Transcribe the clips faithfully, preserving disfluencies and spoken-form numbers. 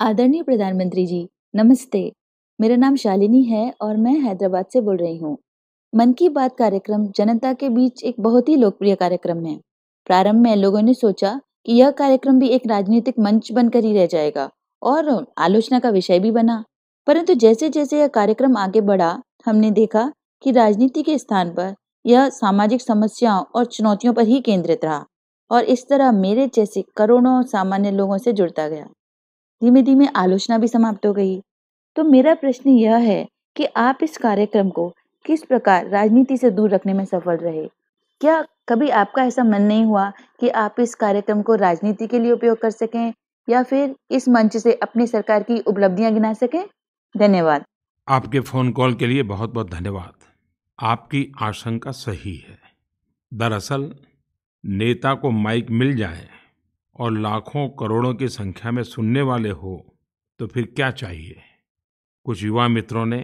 आदरणीय प्रधानमंत्री जी, नमस्ते। मेरा नाम शालिनी है और मैं हैदराबाद से बोल रही हूँ। मन की बात कार्यक्रम जनता के बीच एक बहुत ही लोकप्रिय कार्यक्रम है। प्रारंभ में लोगों ने सोचा कि यह कार्यक्रम भी एक राजनीतिक मंच बनकर ही रह जाएगा और आलोचना का विषय भी बना। परंतु जैसे-जैसे यह कार्यक्रम आगे बढ़ा, हमने देखा कि राजनीति के स्थान पर यह सामाजिक समस्याओं और चुनौतियों पर ही केंद्रित रहा और इस तरह मेरे जैसे करोड़ों सामान्य लोगों से जुड़ता गया। धीमे-धीमे आलोचना भी समाप्त हो गई। तो मेरा प्रश्न यह है कि आप इस कार्यक्रम को किस प्रकार राजनीति से दूर रखने में सफल रहे? क्या कभी आपका ऐसा मन नहीं हुआ कि आप इस कार्यक्रम को राजनीति के लिए उपयोग कर सकें या फिर इस मंच से अपनी सरकार की उपलब्धियां गिना सकें? धन्यवाद। आपके फ़ोन कॉल के लिए बहुत-बहुत धन्यवाद। आपकी आशंका सही है। दरअसल नेता को माइक मिल जाए और लाखों करोड़ों की संख्या में सुनने वाले हो तो फिर क्या चाहिए। कुछ युवा मित्रों ने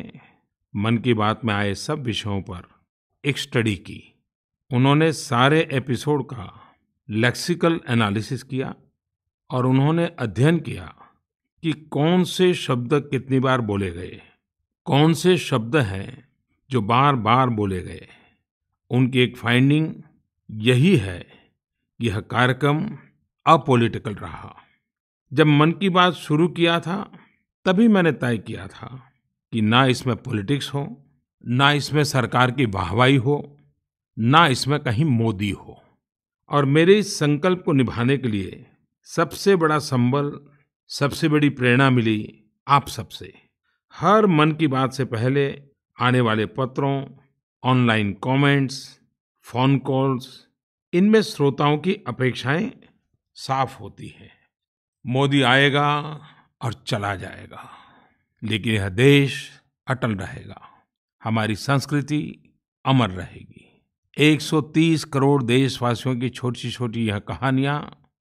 मन की बात में आए सब विषयों पर एक स्टडी की। उन्होंने सारे एपिसोड का लेक्सिकल एनालिसिस किया और उन्होंने अध्ययन किया कि कौन से शब्द कितनी बार बोले गए, कौन से शब्द हैं जो बार-बार बोले गए। उनकी एक फाइंडिंग यही है कि यह कार्यक्रम अपॉलिटिकल रहा। जब मन की बात शुरू किया था तभी मैंने तय किया था कि ना इसमें पॉलिटिक्स हो, ना इसमें सरकार की वाहवाही हो, ना इसमें कहीं मोदी हो। और मेरे इस संकल्प को निभाने के लिए सबसे बड़ा संबल, सबसे बड़ी प्रेरणा मिली आप सबसे। हर मन की बात से पहले आने वाले पत्रों, ऑनलाइन कमेंट्स, फोन कॉल्स, इनमें श्रोताओं की अपेक्षाएं साफ होती हैं। मोदी आएगा और चला जाएगा, लेकिन यह देश अटल रहेगा, हमारी संस्कृति अमर रहेगी। एक सौ तीस करोड़ देशवासियों की छोटी-छोटी यह कहानियां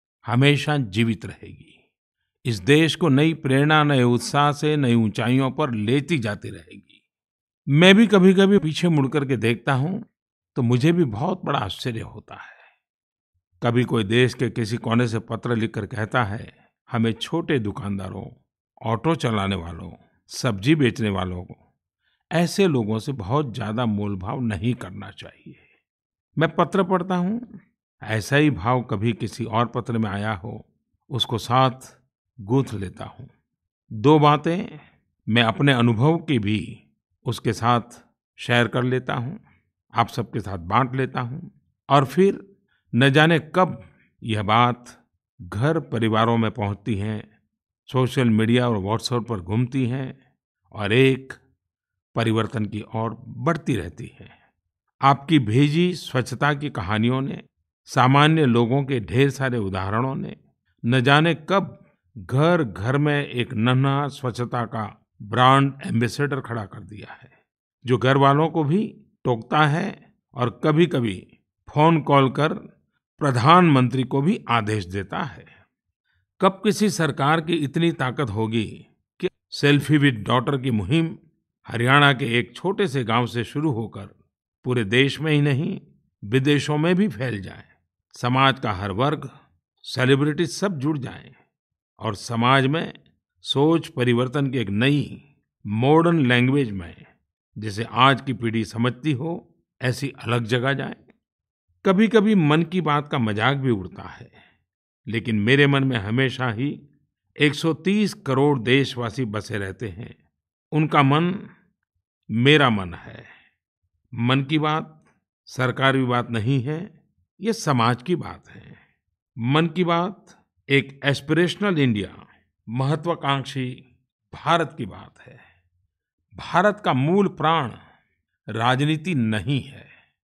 हमेशा जीवित रहेगी। इस देश को नई प्रेरणा, नए उत्साह से नई ऊंचाइयों पर लेती जाती रहेगी। मैं भी कभी-कभी पीछे मुड़ करके देखता हूं तो मुझे भी बहुत बड़ा आश्चर्य होता है। कभी कोई देश के किसी कोने से पत्र लिखकर कहता है, हमें छोटे दुकानदारों, ऑटो चलाने वालों, सब्जी बेचने वालों को, ऐसे लोगों से बहुत ज्यादा मोलभाव नहीं करना चाहिए। मैं पत्र पढ़ता हूं, ऐसा ही भाव कभी किसी और पत्र में आया हो, उसको साथ गूंथ लेता हूं। दो बातें मैं अपने अनुभव की भी उसके साथ शेयर कर लेता हूं, आप सबके साथ बांट लेता हूं और फिर न जाने कब यह बात घर परिवारों में पहुंचती है, सोशल मीडिया और व्हाट्सएप पर घूमती है और एक परिवर्तन की ओर बढ़ती रहती है। आपकी भेजी स्वच्छता की कहानियों ने, सामान्य लोगों के ढेर सारे उदाहरणों ने न जाने कब घर घर में एक नन्हा स्वच्छता का ब्रांड एम्बेसडर खड़ा कर दिया है, जो घर वालों को भी टोकता है और कभी-कभी फोन कॉल कर प्रधानमंत्री को भी आदेश देता है। कब किसी सरकार की इतनी ताकत होगी कि सेल्फी विद डॉटर की मुहिम हरियाणा के एक छोटे से गांव से शुरू होकर पूरे देश में ही नहीं, विदेशों में भी फैल जाए। समाज का हर वर्ग, सेलिब्रिटी सब जुड़ जाएं और समाज में सोच परिवर्तन की एक नई मॉडर्न लैंग्वेज में, जिसे आज की पीढ़ी समझती हो, ऐसी अलग जगह जाए। कभी-कभी मन की बात का मजाक भी उड़ता है, लेकिन मेरे मन में हमेशा ही एक सौ तीस करोड़ देशवासी बसे रहते हैं। उनका मन मेरा मन है। मन की बात सरकारी बात नहीं है, ये समाज की बात है। मन की बात एक एस्पिरेशनल इंडिया, महत्वाकांक्षी भारत की बात है। भारत का मूल प्राण राजनीति नहीं है।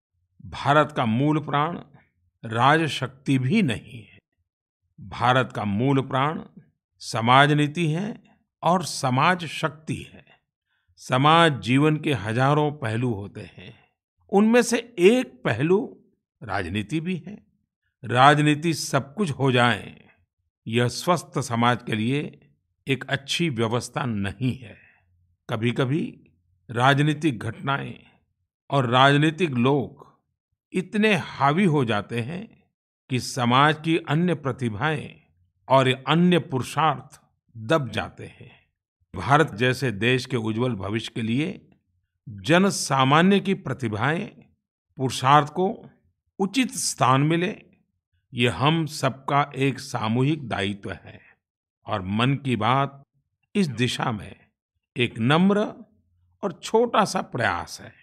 भारत का मूल प्राण राजशक्ति भी नहीं है। भारत का मूल प्राण समाज नीति है और समाज शक्ति है। समाज जीवन के हजारों पहलू होते हैं, उनमें से एक पहलू राजनीति भी है। राजनीति सब कुछ हो जाए, यह स्वस्थ समाज के लिए एक अच्छी व्यवस्था नहीं है। कभी-कभी राजनीतिक घटनाएं और राजनीतिक लोग इतने हावी हो जाते हैं कि समाज की अन्य प्रतिभाएं और अन्य पुरुषार्थ दब जाते हैं। भारत जैसे देश के उज्जवल भविष्य के लिए जन सामान्य की प्रतिभाएं, पुरुषार्थ को उचित स्थान मिले, ये हम सबका एक सामूहिक दायित्व है। और मन की बात इस दिशा में एक नम्र और छोटा सा प्रयास है।